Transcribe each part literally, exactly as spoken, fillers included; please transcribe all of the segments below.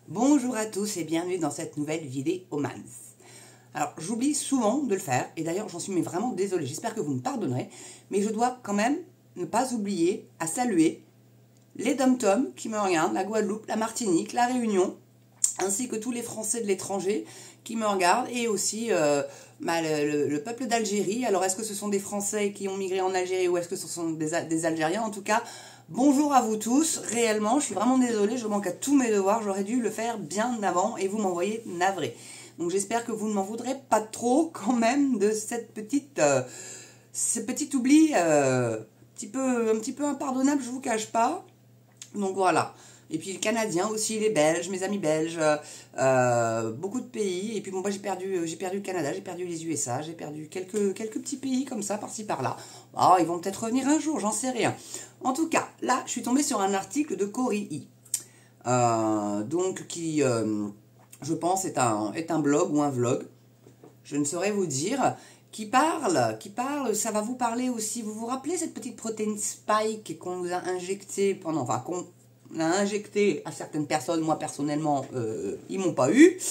Bonjour à tous et bienvenue dans cette nouvelle vidéo Mans. Alors j'oublie souvent de le faire et d'ailleurs j'en suis mais vraiment désolée, j'espère que vous me pardonnerez, mais je dois quand même ne pas oublier à saluer les dom-toms qui me regardent, la Guadeloupe, la Martinique, la Réunion, ainsi que tous les Français de l'étranger qui me regardent et aussi euh, bah, le, le, le peuple d'Algérie. Alors est-ce que ce sont des Français qui ont migré en Algérie ou est-ce que ce sont des, des Algériens? En tout cas, bonjour à vous tous, réellement, je suis vraiment désolée, je manque à tous mes devoirs, j'aurais dû le faire bien avant et vous m'envoyez navré. Donc j'espère que vous ne m'en voudrez pas trop quand même de cette petite, euh, ce petit oubli euh, un, petit peu, un petit peu impardonnable, je vous cache pas. Donc voilà. Et puis les Canadiens aussi, les Belges, mes amis belges, euh, beaucoup de pays. Et puis bon, moi j'ai perdu, j'ai perdu le Canada, j'ai perdu les U S A, j'ai perdu quelques, quelques petits pays comme ça, par-ci par-là. Oh, ils vont peut-être revenir un jour, j'en sais rien. En tout cas, là, je suis tombée sur un article de Cori, euh, donc qui, euh, je pense, est un, est un blog ou un vlog, je ne saurais vous dire, qui parle, qui parle, ça va vous parler aussi. Vous vous rappelez cette petite protéine spike qu'on nous a injectée pendant, enfin, qu'on a injecté à certaines personnes, moi personnellement, euh, ils m'ont pas eu,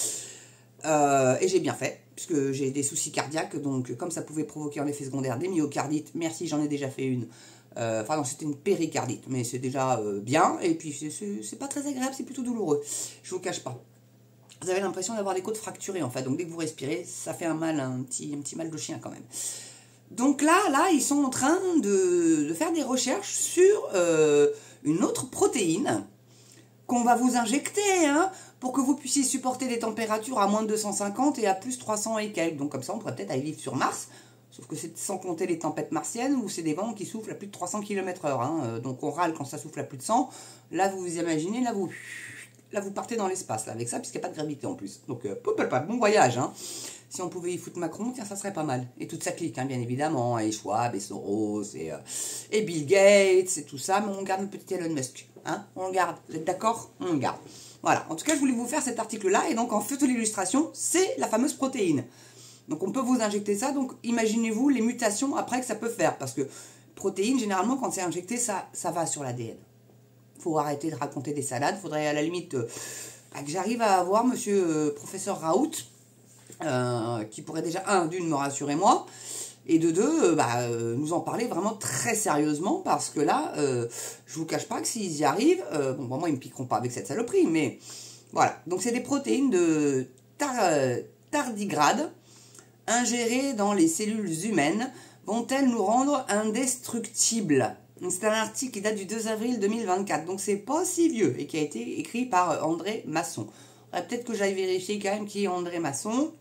euh, et j'ai bien fait, puisque j'ai des soucis cardiaques, donc comme ça pouvait provoquer en effet secondaire des myocardites, merci, j'en ai déjà fait une, euh, enfin non, c'était une péricardite, mais c'est déjà euh, bien, et puis c'est pas très agréable, c'est plutôt douloureux, je vous cache pas. Vous avez l'impression d'avoir les côtes fracturées en fait, donc dès que vous respirez, ça fait un mal, un petit, un petit mal de chien quand même. Donc là, là, ils sont en train de, de faire des recherches sur euh, une autre protéine qu'on va vous injecter, hein, pour que vous puissiez supporter des températures à moins de deux cent cinquante et à plus trois cents et quelques. Donc comme ça, on pourrait peut-être aller vivre sur Mars, sauf que c'est sans compter les tempêtes martiennes où c'est des vents qui soufflent à plus de trois cents kilomètres heure. Hein, donc on râle quand ça souffle à plus de cent. Là, vous vous imaginez, là, vous, là, vous partez dans l'espace là, avec ça, puisqu'il n'y a pas de gravité en plus. Donc, euh, bon voyage, hein. Si on pouvait y foutre Macron, tiens, ça serait pas mal. Et toute sa clique, hein, bien évidemment. Et Schwab, et Soros, et, euh, et Bill Gates, et tout ça. Mais on garde le petit Elon Musk. Hein, on le garde. Vous êtes d'accord? On le garde. Voilà. En tout cas, je voulais vous faire cet article-là. Et donc, en photo d'illustration, c'est la fameuse protéine. Donc, on peut vous injecter ça. Donc, imaginez-vous les mutations après que ça peut faire. Parce que protéine, généralement, quand c'est injecté, ça, ça va sur l'A D N. Il faut arrêter de raconter des salades. Il faudrait, à la limite, euh, que j'arrive à avoir monsieur euh, professeur Raoult, Euh, qui pourrait déjà, un, d'une, me rassurer moi, et de deux, euh, bah, euh, nous en parler vraiment très sérieusement, parce que là, euh, je vous cache pas que s'ils y arrivent, euh, bon, bon, moi, ils me piqueront pas avec cette saloperie, mais voilà. Donc, c'est des protéines de tar euh, tardigrade, ingérées dans les cellules humaines, vont-elles nous rendre indestructibles? C'est un article qui date du deux avril deux mille vingt-quatre, donc c'est pas si vieux, et qui a été écrit par André Masson. Peut-être que j'aille vérifier quand même qui est André Masson.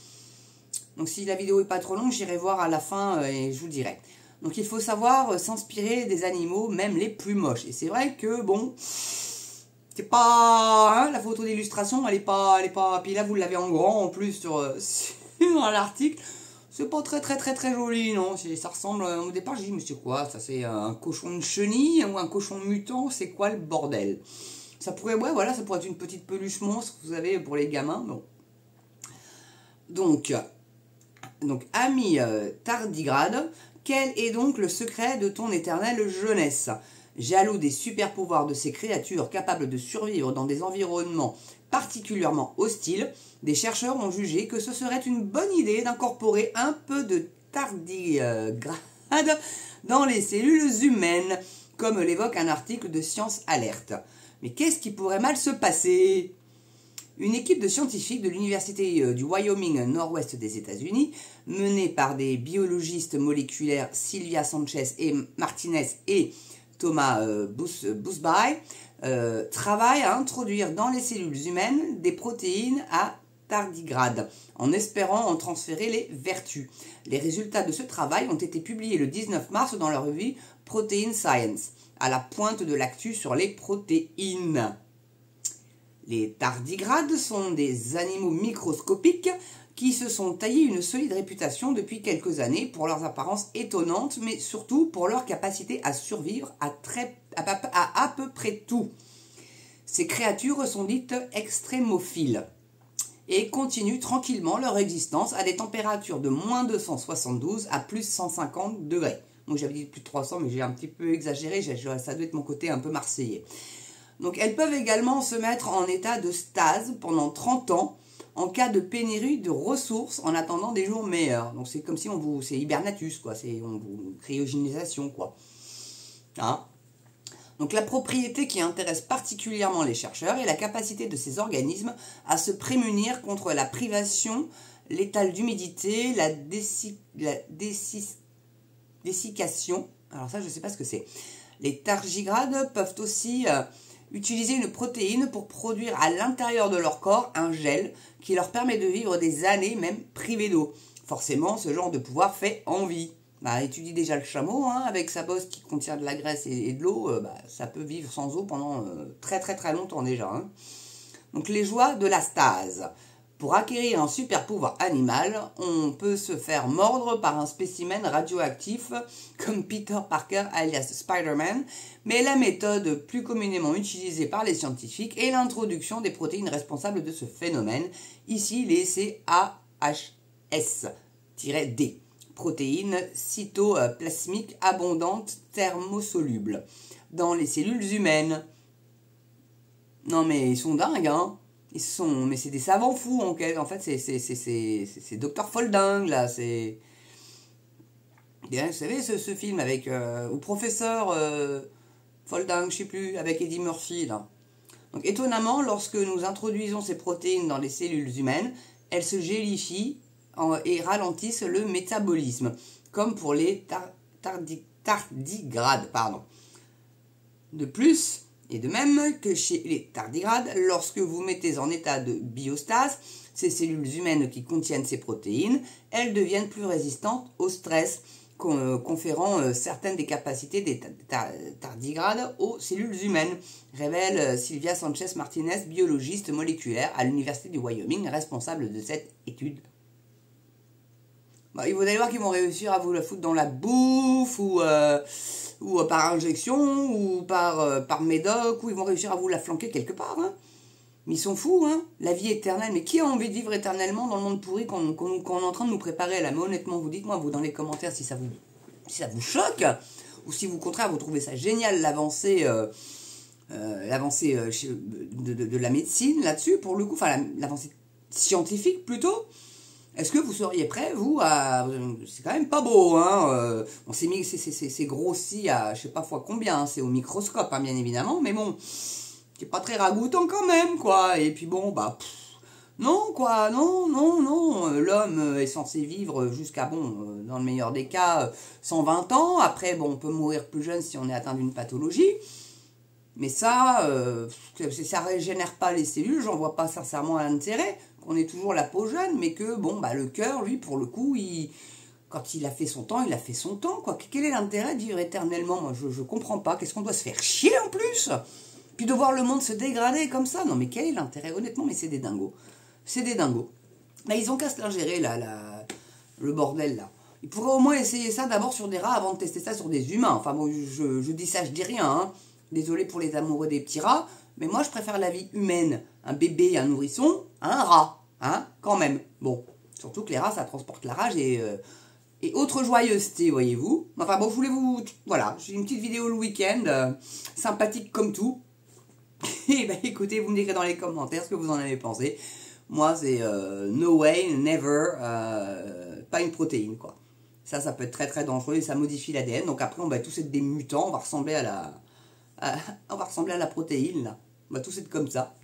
Donc si la vidéo est pas trop longue, j'irai voir à la fin euh, et je vous dirai. Donc il faut savoir euh, s'inspirer des animaux, même les plus moches. Et c'est vrai que bon, c'est pas, hein, la photo d'illustration, elle est pas, elle est pas. Puis là vous l'avez en grand en plus sur, euh, sur l'article. C'est pas très très très très joli, non. Ça ressemble, euh, au départ j'ai dit mais c'est quoi? Ça c'est un cochon de chenille ou un cochon mutant? C'est quoi le bordel? Ça pourrait, ouais, voilà, ça pourrait être une petite peluche monstre, vous savez, pour les gamins. Bon. Donc. Donc, ami euh, tardigrade, quel est donc le secret de ton éternelle jeunesse? Jaloux des super pouvoirs de ces créatures capables de survivre dans des environnements particulièrement hostiles, des chercheurs ont jugé que ce serait une bonne idée d'incorporer un peu de tardigrade dans les cellules humaines, comme l'évoque un article de Science Alerte. Mais qu'est-ce qui pourrait mal se passer? Une équipe de scientifiques de l'université du Wyoming nord-ouest des États-Unis, menée par des biologistes moléculaires Sylvia Sanchez et Martinez et Thomas euh, Busby, euh, travaille à introduire dans les cellules humaines des protéines à tardigrade, en espérant en transférer les vertus. Les résultats de ce travail ont été publiés le dix-neuf mars dans la revue Protein Science, à la pointe de l'actu sur les protéines. Les tardigrades sont des animaux microscopiques qui se sont taillés une solide réputation depuis quelques années pour leurs apparences étonnantes, mais surtout pour leur capacité à survivre à, très, à, à, à peu près tout. Ces créatures sont dites extrémophiles et continuent tranquillement leur existence à des températures de moins deux cent soixante-douze à plus cent cinquante degrés. Moi j'avais dit plus de trois cents, mais j'ai un petit peu exagéré, ça doit être mon côté un peu marseillais. Donc elles peuvent également se mettre en état de stase pendant trente ans en cas de pénurie de ressources en attendant des jours meilleurs. Donc c'est comme si on vous... c'est hibernatus, quoi. C'est on vous cryogénisation, quoi. Hein? Donc la propriété qui intéresse particulièrement les chercheurs est la capacité de ces organismes à se prémunir contre la privation létale d'humidité, la, désy... la désy... dessiccation. Alors ça, je ne sais pas ce que c'est. Les tardigrades peuvent aussi euh, utiliser une protéine pour produire à l'intérieur de leur corps un gel qui leur permet de vivre des années, même privés d'eau. Forcément, ce genre de pouvoir fait envie. Bah, étudie déjà le chameau, hein, avec sa bosse qui contient de la graisse et, et de l'eau, euh, bah, ça peut vivre sans eau pendant euh, très très très longtemps déjà. Hein. Donc les joies de la stase. Pour acquérir un super pouvoir animal, on peut se faire mordre par un spécimen radioactif comme Peter Parker alias Spider-Man, mais la méthode plus communément utilisée par les scientifiques est l'introduction des protéines responsables de ce phénomène, ici les C A H S D, protéines cytoplasmiques abondantes thermosolubles, dans les cellules humaines. Non mais ils sont dingues, hein. Ils sont, mais c'est des savants fous en, en fait, c'est c'est c'est c'est c'est docteur Folding là, c'est, vous savez ce, ce film avec euh, ou professeur euh, Folding, je sais plus, avec Eddie Murphy là. Donc étonnamment, lorsque nous introduisons ces protéines dans les cellules humaines, elles se gélifient en, et ralentissent le métabolisme, comme pour les tar, tardi, tardigrades, pardon. De plus, et de même que chez les tardigrades, lorsque vous mettez en état de biostase ces cellules humaines qui contiennent ces protéines, elles deviennent plus résistantes au stress, conférant certaines des capacités des tardigrades aux cellules humaines, révèle Silvia Sanchez Martinez, biologiste moléculaire à l'Université du Wyoming, responsable de cette étude. Bon, vous allez voir qu'ils vont réussir à vous la foutre dans la bouffe, ou... Euh, ou par injection, ou par, euh, par médoc, ou ils vont réussir à vous la flanquer quelque part. Hein. Mais ils sont fous, hein. La vie éternelle. Mais qui a envie de vivre éternellement dans le monde pourri qu'on qu'on, qu'on est en train de nous préparer là? Mais honnêtement, vous dites-moi, vous, dans les commentaires, si ça vous, si ça vous choque, ou si vous, au contraire, vous trouvez ça génial, l'avancée euh, euh, l'avancée euh, de, de, de la médecine là-dessus, pour le coup, enfin, l'avancée scientifique plutôt. Est-ce que vous seriez prêt, vous, à... C'est quand même pas beau, hein. Euh, on s'est mis, c'est grossi à, je sais pas fois combien, hein, c'est au microscope, hein, bien évidemment, mais bon, c'est pas très ragoûtant quand même, quoi. Et puis bon, bah, pff, non, quoi, non, non, non. L'homme est censé vivre jusqu'à, bon, dans le meilleur des cas, cent vingt ans. Après, bon, on peut mourir plus jeune si on est atteint d'une pathologie. Mais ça, euh, ça régénère pas les cellules, j'en vois pas sincèrement l'intérêt. On est toujours la peau jeune, mais que, bon, bah, le cœur, lui, pour le coup, il, quand il a fait son temps, il a fait son temps, quoi. Quel est l'intérêt de vivre éternellement? Moi, je, je comprends pas. Qu'est-ce qu'on doit se faire chier, en plus? Puis de voir le monde se dégrader comme ça? Non, mais quel est l'intérêt? Honnêtement, mais c'est des dingos. C'est des dingos. Bah, ils ont qu'à se l'ingérer, là, la, le bordel, là. Ils pourraient au moins essayer ça d'abord sur des rats avant de tester ça sur des humains. Enfin, bon, je, je dis ça, je dis rien, hein. Désolé pour les amoureux des petits rats, mais moi, je préfère la vie humaine. Un bébé, un nourrisson, un rat. Hein, quand même. Bon, surtout que les rats, ça transporte la rage et, euh, et autre joyeuseté, voyez-vous. Enfin bon, je voulais vous... Voilà, j'ai une petite vidéo le week-end, euh, sympathique comme tout. Et ben écoutez, vous me direz dans les commentaires ce que vous en avez pensé. Moi, c'est euh, no way, never, euh, pas une protéine, quoi. Ça, ça peut être très très dangereux et ça modifie l'A D N. Donc après, on va tous être des mutants, on va ressembler à la... À, on va ressembler à la protéine, là. On va tous être comme ça.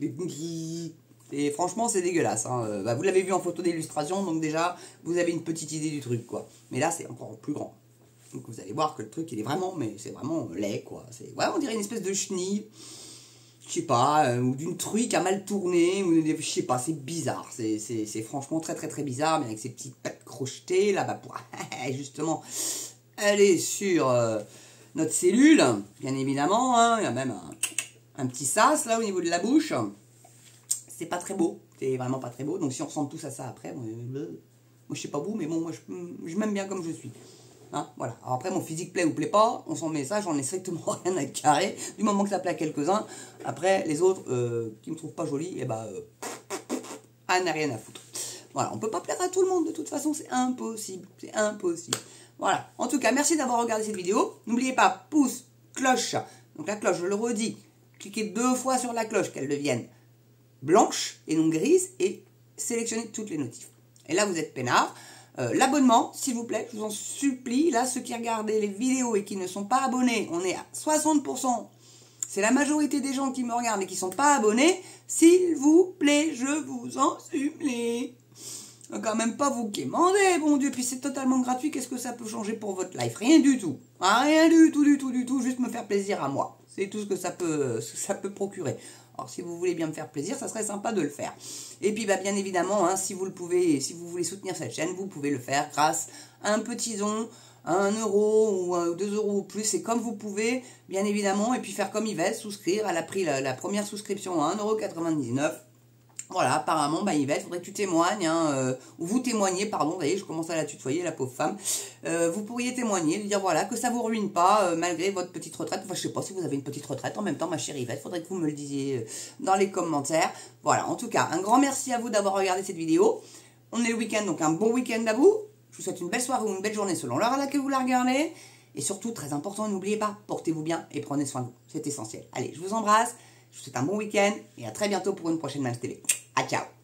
Et franchement, c'est dégueulasse. Hein. Euh, bah, vous l'avez vu en photo d'illustration, donc déjà, vous avez une petite idée du truc, quoi. Mais là, c'est encore plus grand. Donc vous allez voir que le truc, il est vraiment, mais c'est vraiment laid, quoi. Ouais, on dirait une espèce de chenille, je sais pas, euh, ou d'une truie qui a mal tourné, ou je sais pas, c'est bizarre. C'est franchement très, très, très bizarre, mais avec ces petites pattes crochetées, là, bah, pour justement aller sur euh, notre cellule, bien évidemment. Hein. Il y a même un, un petit sas, là, au niveau de la bouche. C'est pas très beau, c'est vraiment pas très beau. Donc si on ressemble tous à ça après, moi, moi je sais pas vous, mais bon, moi je, je m'aime bien comme je suis. Hein, voilà. Alors après, mon physique plaît ou plaît pas, on s'en met ça, j'en ai strictement rien à carrer. Du moment que ça plaît à quelques-uns, après les autres euh, qui me trouvent pas jolie, et bah, euh, ah, n'a rien à foutre. Voilà, on peut pas plaire à tout le monde de toute façon, c'est impossible, c'est impossible. Voilà. En tout cas, merci d'avoir regardé cette vidéo. N'oubliez pas, pouce, cloche. Donc la cloche, je le redis. cliquez deux fois sur la cloche, qu'elle devienne blanche et non grise, et sélectionnez toutes les notifs. Et là, vous êtes peinard. Euh, L'abonnement, s'il vous plaît, je vous en supplie. Là, ceux qui regardent les vidéos et qui ne sont pas abonnés, on est à soixante pour cent. C'est la majorité des gens qui me regardent et qui ne sont pas abonnés. S'il vous plaît, je vous en supplie. Quand même pas vous quémander, bon Dieu. Puis c'est totalement gratuit. Qu'est-ce que ça peut changer pour votre life? Rien du tout. Ah, rien du tout, du tout, du tout. Juste me faire plaisir à moi. C'est tout ce que ça peut, ce que ça peut procurer. Alors, si vous voulez bien me faire plaisir, ça serait sympa de le faire. Et puis, bah, bien évidemment, hein, si vous le pouvez, si vous voulez soutenir cette chaîne, vous pouvez le faire grâce à un petit don, à un euro ou à deux euros ou plus. C'est comme vous pouvez, bien évidemment. Et puis, faire comme Yvette, souscrire. Elle a pris la, la première souscription à un euro quatre-vingt-dix-neuf. Voilà, apparemment, bah, Yvette, il faudrait que tu témoignes, hein, euh, ou vous témoignez, pardon, vous voyez, je commence à la tutoyer, la pauvre femme. Euh, vous pourriez témoigner, lui dire, voilà, que ça vous ruine pas, euh, malgré votre petite retraite. Enfin, je sais pas si vous avez une petite retraite en même temps, ma chère Yvette, il faudrait que vous me le disiez euh, dans les commentaires. Voilà, en tout cas, un grand merci à vous d'avoir regardé cette vidéo. On est le week-end, donc un bon week-end à vous. Je vous souhaite une belle soirée ou une belle journée selon l'heure à laquelle vous la regardez. Et surtout, très important, n'oubliez pas, portez-vous bien et prenez soin de vous. C'est essentiel. Allez, je vous embrasse, je vous souhaite un bon week-end et à très bientôt pour une prochaine Mams T V. À ciao.